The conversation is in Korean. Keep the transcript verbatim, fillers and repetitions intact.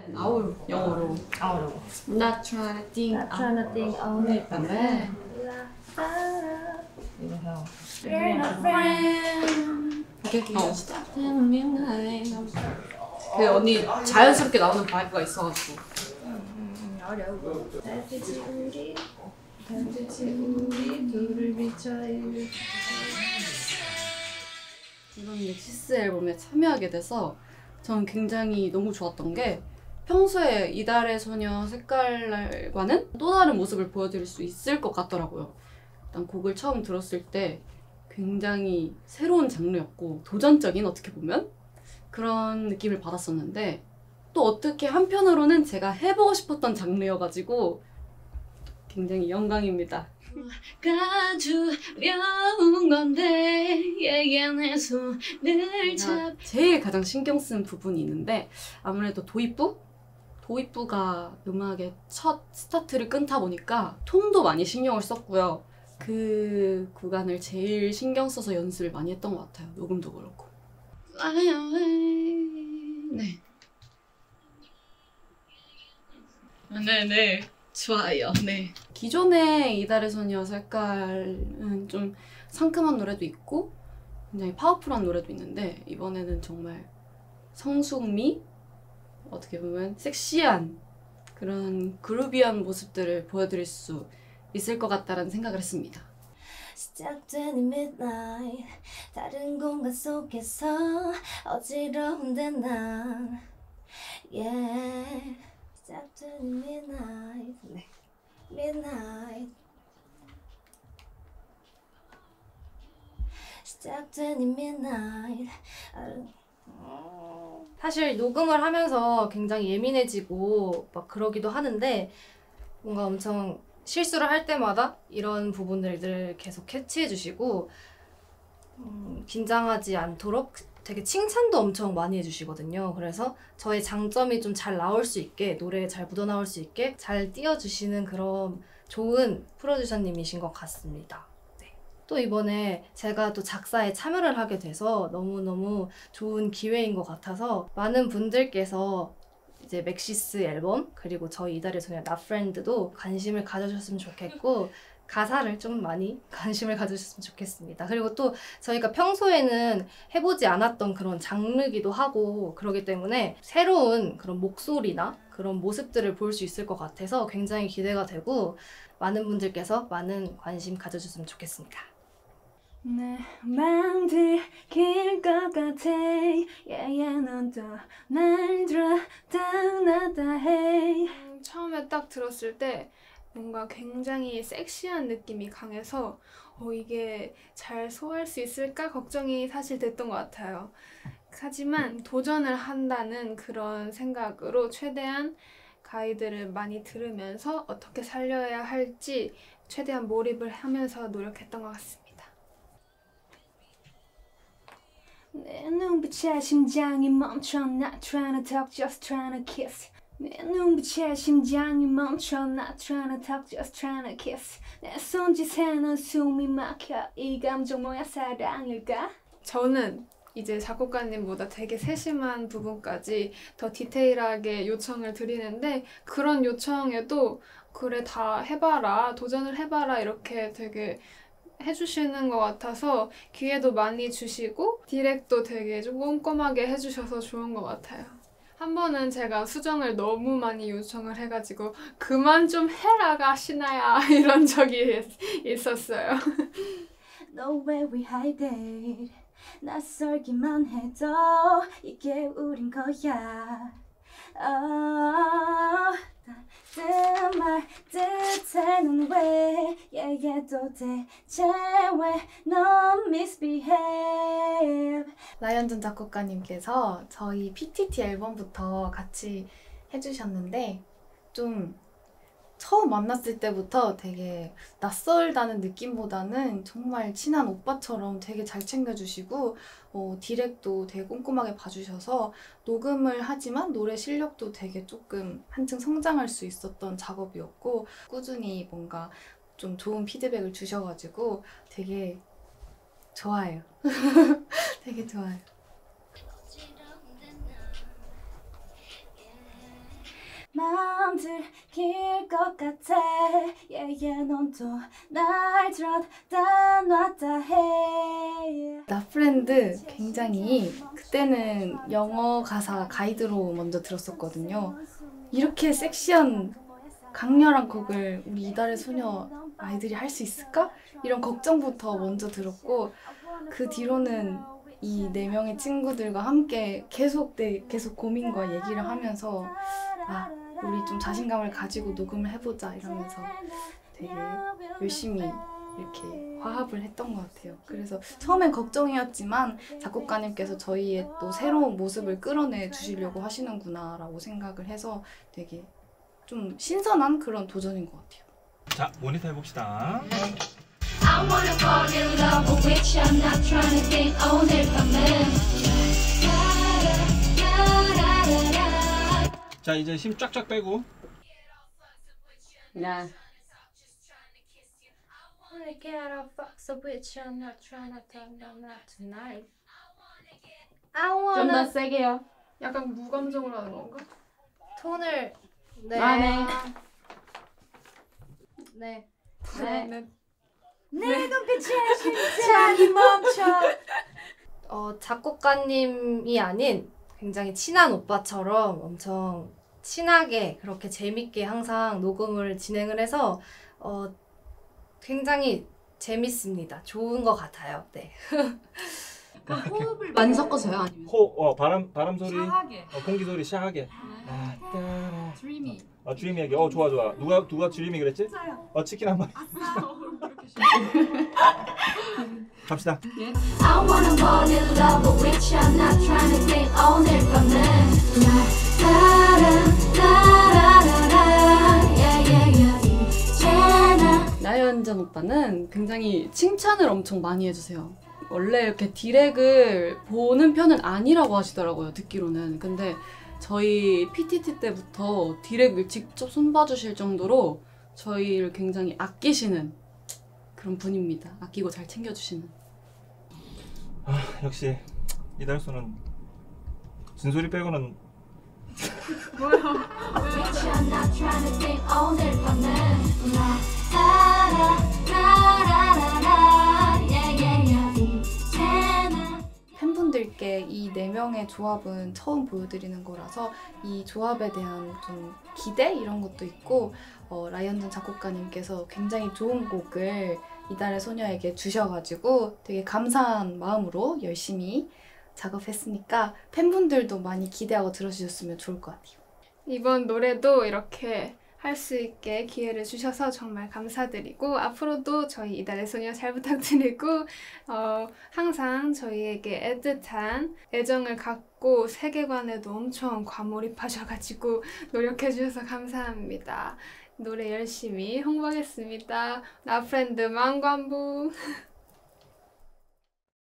아우 영어로. 아우로. Not trying to think. Not trying to think only for me. 이거 해요. We're not friends. 오케이. 어. 그 언니 자연스럽게 나오는 바이브가 있어가지고. 어려워. 달빛이 우리, 달빛이 우리 둘을 비춰요. 이번 넥시스 앨범에 참여하게 돼서 저는 굉장히 너무 좋았던 게 평소에 이달의 소녀 색깔과는 또 다른 모습을 보여드릴 수 있을 것 같더라고요. 일단 곡을 처음 들었을 때 굉장히 새로운 장르였고 도전적인, 어떻게 보면 그런 느낌을 받았었는데 또 어떻게 한편으로는 제가 해보고 싶었던 장르여가지고 굉장히 영광입니다. 가주려운 건데 얘기해 손을 잡 제일 가장 신경 쓴 부분이 있는데 아무래도 도입부? 도입부가 음악의 첫 스타트를 끊다 보니까 톤도 많이 신경을 썼고요. 그 구간을 제일 신경 써서 연습을 많이 했던 것 같아요. 녹음도 그렇고. 네. 네네. 좋아요. 네. 기존의 이달의 소녀 색깔은 좀 상큼한 노래도 있고 굉장히 파워풀한 노래도 있는데 이번에는 정말 성숙미? 어떻게 보면 섹시한 그런 그루비한 모습들을 보여드릴 수 있을 것 같다는 생각을 했습니다. 시작되는 midnight 다른 공간 속에서 어지러운데 난 yeah. 시작되는 midnight 네. midnight 시작되는 midnight 사실 녹음을 하면서 굉장히 예민해지고 막 그러기도 하는데 뭔가 엄청 실수를 할 때마다 이런 부분들을 계속 캐치해 주시고 음, 긴장하지 않도록 되게 칭찬도 엄청 많이 해주시거든요. 그래서 저의 장점이 좀 잘 나올 수 있게, 노래에 잘 묻어나올 수 있게 잘 띄워주시는 그런 좋은 프로듀서님이신 것 같습니다. 네. 또 이번에 제가 또 작사에 참여를 하게 돼서 너무너무 좋은 기회인 것 같아서 많은 분들께서 이제 맥시스 앨범 그리고 저희 이달의 소녀 Not Friend도 관심을 가져주셨으면 좋겠고 가사를 좀 많이 관심을 가져주셨으면 좋겠습니다. 그리고 또 저희가 평소에는 해보지 않았던 그런 장르기도 하고 그러기 때문에 새로운 그런 목소리나 그런 모습들을 볼 수 있을 것 같아서 굉장히 기대가 되고 많은 분들께서 많은 관심 가져주셨으면 좋겠습니다. 내 맘 들킬 것 같아 yeah, yeah, 넌 또 날 떠나다 해 음, 처음에 딱 들었을 때 뭔가 굉장히 섹시한 느낌이 강해서 어, 이게 잘 소화할 수 있을까 걱정이 사실 됐던 것 같아요. 하지만 도전을 한다는 그런 생각으로 최대한 가이드를 많이 들으면서 어떻게 살려야 할지 최대한 몰입을 하면서 노력했던 것 같습니다. 내 눈빛에 심장이 멈춰 Not trying to talk, just trying to kiss 내 눈빛에 심장이 멈춰 Not trying to talk, just trying to kiss 내 손짓에는 숨이 막혀 이 감정 뭐야 사랑일까? 저는 이제 작곡가님보다 되게 세심한 부분까지 더 디테일하게 요청을 드리는데 그런 요청에도 그래 다 해봐라, 도전을 해봐라 이렇게 되게 해주시는 것 같아서 기회도 많이 주시고 디렉도 되게 좀 꼼꼼하게 해주셔서 좋은 것 같아요. 한 번은 제가 수정을 너무 많이 요청을 해가지고 그만 좀 해라 가시나야 이런 적이 있었어요. No way we hide it 낯설기만 해도 이게 우린 거야 oh, 내 말 뜻에는 왜 yeah, yeah, 도대체 왜 넌 misbehave 라이언존 작곡가님께서 저희 피티티 앨범부터 같이 해주셨는데 좀 처음 만났을 때부터 되게 낯설다는 느낌보다는 정말 친한 오빠처럼 되게 잘 챙겨주시고 어, 디렉도 되게 꼼꼼하게 봐주셔서 녹음을 하지만 노래 실력도 되게 조금 한층 성장할 수 있었던 작업이었고 꾸준히 뭔가 좀 좋은 피드백을 주셔가지고 되게 좋아요. 되게 좋아요. 마음 들킬 것 같아 yeah, yeah, 넌 또 날 들었다 놨다 해 나 프렌드 굉장히 그때는 영어 가사 가이드로 먼저 들었었거든요. 이렇게 섹시한 강렬한 곡을 우리 이달의 소녀 아이들이 할 수 있을까? 이런 걱정부터 먼저 들었고 그 뒤로는 이 네 명의 친구들과 함께 계속 내 계속 고민과 얘기를 하면서 아 우리 좀 자신감을 가지고 녹음을 해보자 이러면서 되게 열심히 이렇게 화합을 했던 것 같아요. 그래서 처음엔 걱정이었지만 작곡가님께서 저희의 또 새로운 모습을 끌어내 주시려고 하시는구나 라고 생각을 해서 되게 좀 신선한 그런 도전인 것 같아요. 자, 모니터 해봅시다. I wanna fall in love with you. I'm not trying to think 오늘밤은 자, 이제 힘 쫙쫙 빼고. 야. 좀 더 세게요. 약간 무감정으로 하는 건가? 톤을 네. 아, 네. 네. 네. 내 눈빛에 심장이 멈춰 어, 작곡가님이 아닌 굉장히 친한 오빠처럼 엄청 친하게 그렇게 재밌게 항상 녹음을 진행을 해서 어, 굉장히 재밌습니다. 좋은 것 같아요. 네. 호흡을 많이 섞어서요? 아니면? 호, 어, 바람, 바람 소리, 샤하게. 어, 공기 소리 샤하게. 아, 따라. 드리미. 어, 드리미하게. 어, 좋아, 좋아. 누가, 누가 드리미 그랬지? 어, 치킨 한 마리. 갑시다. I wanna fall in love with you. I'm not trying to think 오늘밤은 라라라라라 yeah, yeah, yeah. 이제는 나연전 오빠는 굉장히 칭찬을 엄청 많이 해주세요. 원래 이렇게 디렉을 보는 편은 아니라고 하시더라고요, 듣기로는. 근데 저희 피티티 때부터 디렉을 직접 손봐주실 정도로 저희를 굉장히 아끼시는 그런 분입니다. 아끼고 잘 챙겨주시는. 아, 역시 이달소는 진소리 빼고는 with you. I'm not trying to think 오늘밤은 라라라라라 yeah, yeah, yeah. 이제는 팬분들께 이 네 명의 조합은 처음 보여드리는 거라서 이 조합에 대한 좀 기대 이런 것도 있고 어, 라이언전 작곡가님께서 굉장히 좋은 곡을 이달의 소녀에게 주셔가지고 되게 감사한 마음으로 열심히 작업했으니까 팬분들도 많이 기대하고 들어주셨으면 좋을 것 같아요. 이번 노래도 이렇게 할 수 있게 기회를 주셔서 정말 감사드리고 앞으로도 저희 이달의 소녀 잘 부탁드리고 어, 항상 저희에게 애틋한 애정을 갖고 세계관에도 엄청 과몰입하셔가지고 노력해주셔서 감사합니다. 노래 열심히 홍보하겠습니다. 나 프렌드 망관부